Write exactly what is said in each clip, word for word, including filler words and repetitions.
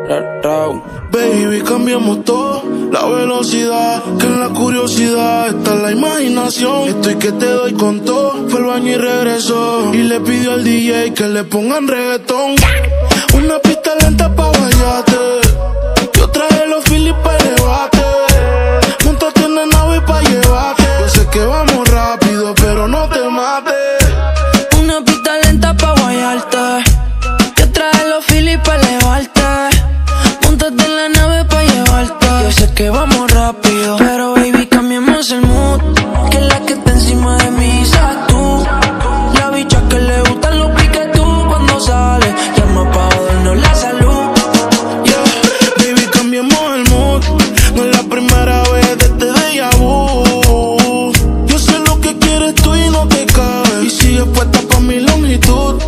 Baby, cambiamos todo, la velocidad, que en la curiosidad está la imaginación. Estoy que te doy con todo, fue al baño y regresó. Y le pidió al D J que le pongan reggaetón. Una pista lenta pa' guayarte, yo traje los Phillies pa' elevarte. Montate en la nave pa' llevarte. Yo sé que vamos rápido, pero no te mates. Una pista lenta pa' guayarte, yo traje los Phillies pa' elevarte. Montate en la nave pa' llevarte. Yo sé que vamos rápido, pero baby, cambiemos el mood. Que la que está encima de mí seas tú. La bicha que le gustan los piques tú cuando sale. Llama pa' jodernos la salud. Yeah, baby, cambiemos el mood. No es la primera vez de este déjà vu. Yo sé lo que quieres tú y no te cabe. Y sigues puesta pa' mi longitud.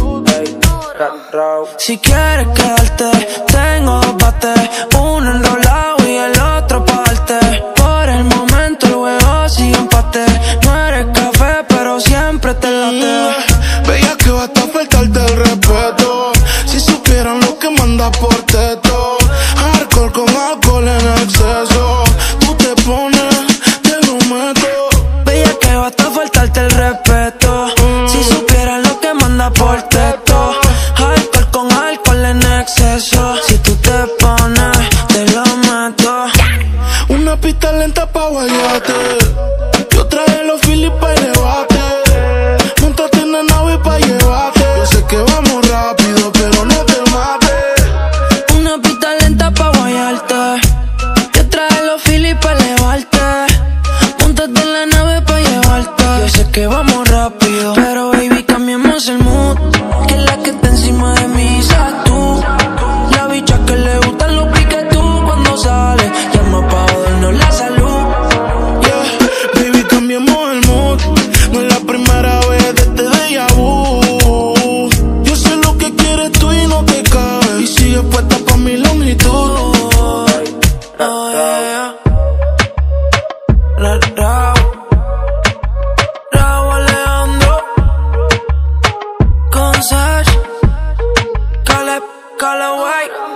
Si quieres quedarte, tengo dos bates, uno enrolado y el otro pa' darte. Por el momento el juego sigue empate. No eres café, pero siempre te late. Mm, Veía que basta faltarte el respeto. Si supieran lo que manda por teto. Hardcore con alcohol en exceso. Tú te pones, te lo meto. Veía que basta faltarte el respeto. Mm. Si supieran lo que manda por teto. Alcohol con alcohol en exceso. Si tú te pones, te lo meto. Una pista lenta pa' guayarte, yo traje los Phillies pa' elevarte. Montate en la nave pa' llevarte. Yo sé que vamos rápido, pero no te mates. Una pista lenta pa' guayarte, yo traje los Phillies pa' elevarte. Montate en la nave pa' llevarte. Yo sé que vamos rápido, pero baby, cambiemos el mood. Que la que está encima de mí seas tú. La bicha que le gustan los piques tú cuando sale. Llama pa' jodernos la salud. Yeah, baby, cambiemos el mood. No es la primera vez de este déjà vu. Yo sé lo que quieres tú y no te cabe. Y sigues puesta pa' mi longitud. Oh, oh, yeah. Ra, ra. Raúl Alejandro con Sash, Caleb, Callaway.